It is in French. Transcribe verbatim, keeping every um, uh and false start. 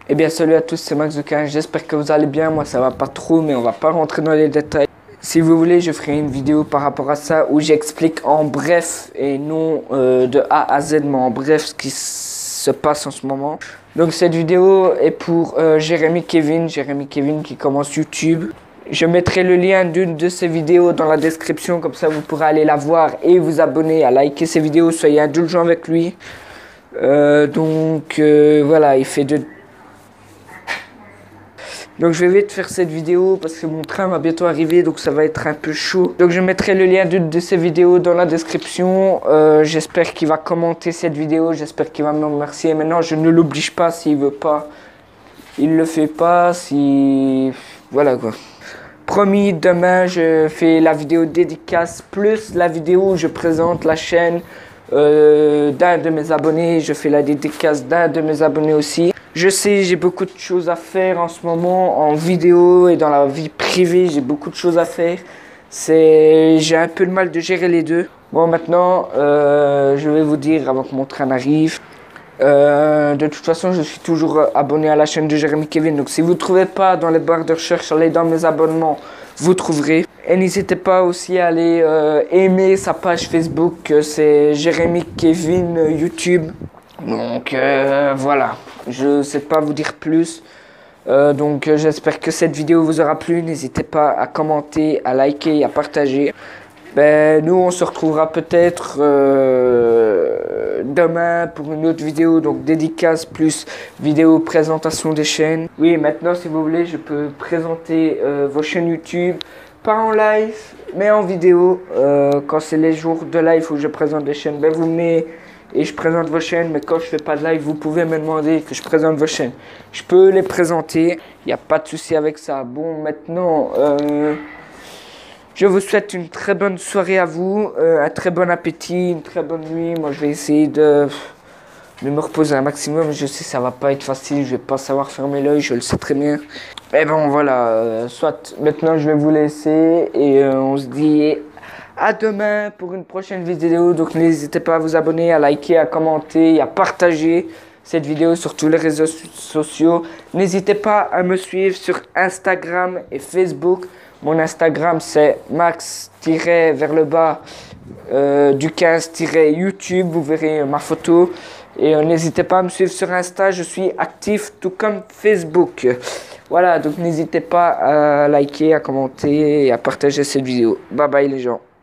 Eh bien salut à tous, c'est Max de quinze, j'espère que vous allez bien, moi ça va pas trop mais on va pas rentrer dans les détails. Si vous voulez je ferai une vidéo par rapport à ça où j'explique en bref et non euh, de A à Z mais en bref ce qui se passe en ce moment. Donc cette vidéo est pour euh, Jérémy Kevin, Jérémy Kevin qui commence YouTube. Je mettrai le lien d'une de ses vidéos dans la description, comme ça vous pourrez aller la voir et vous abonner, à liker ses vidéos, soyez indulgents avec lui. Euh, donc euh, voilà, il fait de... Donc je vais vite faire cette vidéo parce que mon train va bientôt arriver, donc ça va être un peu chaud. Donc je mettrai le lien d'une de ces vidéos dans la description. Euh, j'espère qu'il va commenter cette vidéo, j'espère qu'il va me remercier. Maintenant je ne l'oblige pas s'il veut pas. Il le fait pas, si... Voilà quoi. Promis, demain je fais la vidéo dédicace plus la vidéo où je présente la chaîne euh, d'un de mes abonnés. Je fais la dédicace d'un de mes abonnés aussi. Je sais, j'ai beaucoup de choses à faire en ce moment en vidéo et dans la vie privée. J'ai beaucoup de choses à faire. C'est, j'ai un peu de mal de gérer les deux. Bon, maintenant, euh, je vais vous dire avant que mon train arrive. Euh, de toute façon, je suis toujours abonné à la chaîne de Jérémy Kevin. Donc, si vous ne trouvez pas dans les barres de recherche, allez dans mes abonnements, vous trouverez. Et n'hésitez pas aussi à aller euh, aimer sa page Facebook. C'est Jérémy Kevin YouTube. Donc, euh, voilà. Je ne sais pas vous dire plus. Euh, donc, euh, j'espère que cette vidéo vous aura plu. N'hésitez pas à commenter, à liker et à partager. Ben, nous, on se retrouvera peut-être euh, demain pour une autre vidéo, donc dédicace plus vidéo présentation des chaînes. Oui, maintenant, si vous voulez, je peux présenter euh, vos chaînes YouTube, pas en live, mais en vidéo. Euh, quand c'est les jours de live où je présente des chaînes, ben, vous mettez et je présente vos chaînes, mais quand je fais pas de live, vous pouvez me demander que je présente vos chaînes. Je peux les présenter, il n'y a pas de souci avec ça. Bon, maintenant... Euh, Je vous souhaite une très bonne soirée à vous, euh, un très bon appétit, une très bonne nuit. Moi, je vais essayer de, de me reposer un maximum. Je sais que ça va pas être facile, je vais pas savoir fermer l'œil, je le sais très bien. Et bon, voilà, euh, soit maintenant je vais vous laisser et euh, on se dit à demain pour une prochaine vidéo. Donc n'hésitez pas à vous abonner, à liker, à commenter, à partager cette vidéo sur tous les réseaux sociaux. N'hésitez pas à me suivre sur Instagram et Facebook. Mon Instagram c'est max vers le bas euh, du quinze YouTube. Vous verrez ma photo. Et euh, n'hésitez pas à me suivre sur Insta. Je suis actif tout comme Facebook. Voilà, donc n'hésitez pas à liker, à commenter et à partager cette vidéo. Bye bye les gens.